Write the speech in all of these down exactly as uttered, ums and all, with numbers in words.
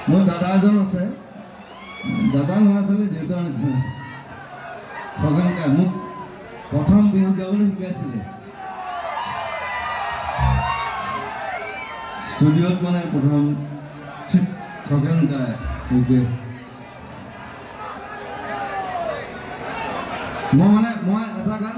মোৰ দাদা এজন আছে দাদা নহয় আছিলে দেউতাৰ নিচিনা খগেন কাই মোক প্ৰথম বিহু গাবলৈ শিকাইছিলে ষ্টুডিঅ'ত মানে প্ৰথম খগেন কাই ওকে মই মানে মই এটা গান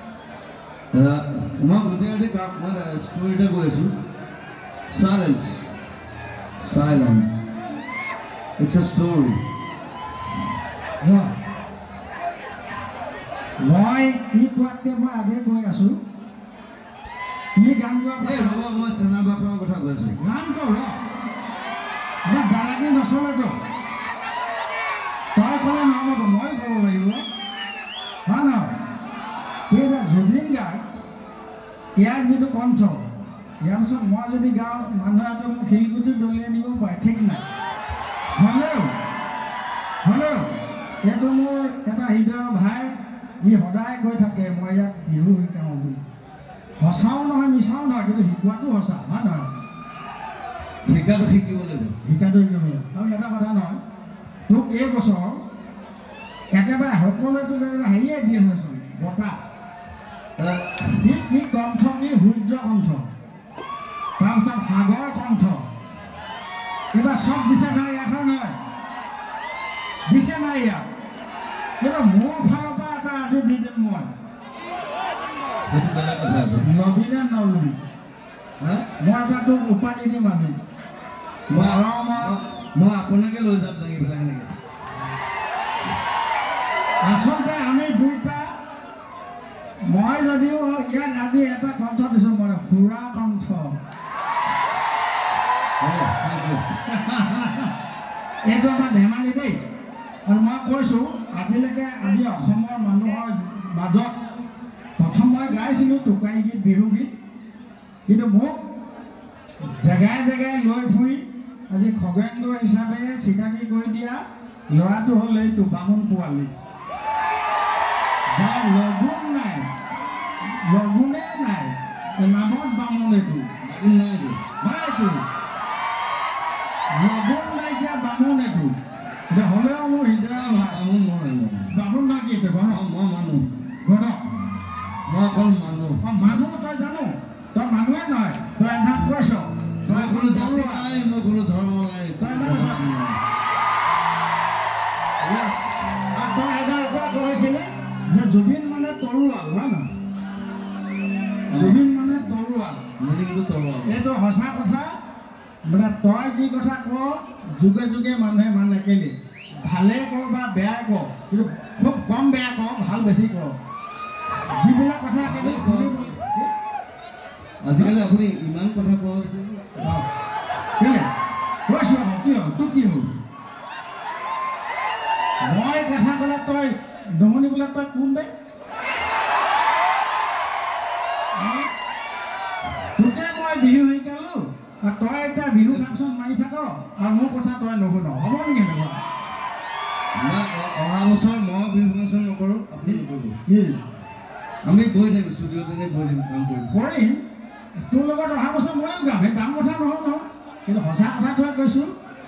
মই গোটেই গান মই ষ্টৰি এটা কৈ আছোঁ silence silence It's a story. Yeah. Why he got them again going as you? He can go up. Hey, how much an abacro got a question? One to rock. But Daraki no solo. Talk on an hour of my go. Hana. Here's a Jubin guy. He had me to control. Yamson was the guy, Manhattan, he'll go to the lady by taking that. Hello, hello. Eto mor eta hidor bhai, I hodai goi thake moi yak bihu hikao buli. Hosao nohoy misao nohoy kintu hikuatu hosa, ha nohoy. Hikatu hikibole do. Hikatu hikibole. Aru eta kotha nohoy. Tok ei bosor ekebaৰে সকলোৱে তোক হেৰিয়ে দিয়ে হৈছিল বটা কি কি কণ্ঠ কি সূৰ্য কণ্ঠ তাৰপিছত সাগৰ কণ্ঠ এবার সব দিশা নাই এখন নয় দিশা নাই ইয়াত এটা মোৰ ফালৰ পৰা এটা আজি দি দিম মই নবীনে নলবি মই এটা তোক উপাধি দিম আজি মই আপোনাকে লৈ যাম নেকি পেলাই নেকি আচলতে আমি দুইটা মই যদিও ইয়াক আজি এটা কণ্ঠ দিছো মানে সুৰা কণ্ঠ এইটো আমাৰ ধেমালি দেই আৰু মই কৈছোঁ আজিলৈকে আজি অসমৰ মানুহৰ মাজত প্ৰথম মই গাইছিলোঁ টোকাৰী গীত বিহু গীত কিন্তু মোক জেগাই জেগাই লৈ ফুৰি আজি খগেন্দ্ৰ হিচাপে চিনাকি কৰি দিয়া ল'ৰাটো হ'ল এইটো বামুণ পোৱালি যাৰ লগুণ নাই লগুণে নাই নামত বামুণ এইটো নাইটো লগুণ নাইকিয়া বামুণ এইটো এতিয়া হ'লেও মোৰ হৃদয় বামুণ নহয় বামুণ নহয় কি এইটো ঘৰ মই মানুহ ঘৰ মই অকল মানুহ অঁ মানুহ তই জানো তই মানুহে নহয় তই এধাপ কৈছ তই কোনো জাতি নাই মই কোনো ধৰ্ম নাই তই আৰু তই এডাল পৰা কৈছিলি যে জুবিন মানে তৰোৱাল হয় নহয় জুবিন মানে তৰোৱাল এইটো সঁচা কথা মানে তই যি কথা ক যুগে যুগে মানুহে মানে কেলে ভালে ক বা বেয়া ক কিন্তু খুব কম বেয়া ক ভাল বেছি ক যিবিলাক কথা কেলে আজিকালি আপুনি ইমান কথা কোৱা হৈছে কেলে কৈছোঁ আকৌ কি হ'ল তোৰ কি হ'ল মই কথা ক'লে তই দমনিবলৈ তই কোন বে তোকে মই বিহু শিকালোঁ আৰু তই এতিয়া বিহু ফাংচন মাৰি থাক আৰু মোৰ কথা তই নুশুন হ'ব নেকি এনেকুৱা অহা বছৰ মই বিহু ফাংচন নকৰোঁ আপুনি নকৰিব কি আমি গৈ থাকিম ষ্টুডিঅ'ত এনে গৈ থাকিম কাম কৰিম কৰিম তোৰ লগত অহা বছৰ ময়ো গাম সেই দাম কথা নহয় নহয় কিন্তু সঁচা কথাটোৱে কৈছোঁ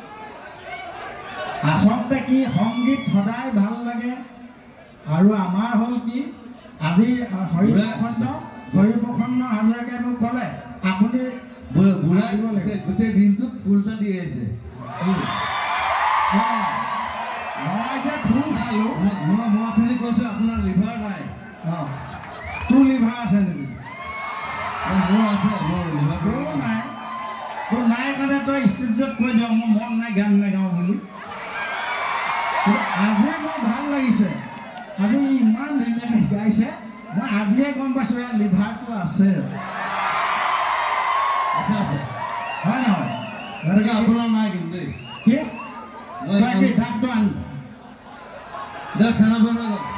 আচলতে কি সংগীত সদায় ভাল লাগে আৰু আমাৰ হ'ল কি আজি হৰিপ্ৰসন্ন হৰিপ্ৰসন্ন হাজৰিকাই মোক ক'লে আপুনি বুঢ়া গোটেই দিনটোত ফুল এটা দি আহিছে মই যে ফুল খালোঁ মই মই অথনি কৈছোঁ আপোনাৰ লিভাৰ নাই অঁ তোৰ লিভাৰ আছে নেকি মোৰ আছে মোৰ লিভাৰ তোৰ নাই তোৰ নাই কাৰণে তই ষ্টেজত কৈ দিয় মোৰ মন নাই গান নাগাওঁ বুলি আজি মোৰ ভাল লাগিছে আজি ইমান ধুনীয়াকৈ গাইছে মই আজিহে গম পাইছোঁ ইয়াৰ লিভাৰটো আছে আছে আছে হয় নহয় গতিকে আপোনাৰ নাই কিন্তু দেই কি তই কি ডাক্তৰ আন দে চেনাবৰ লগত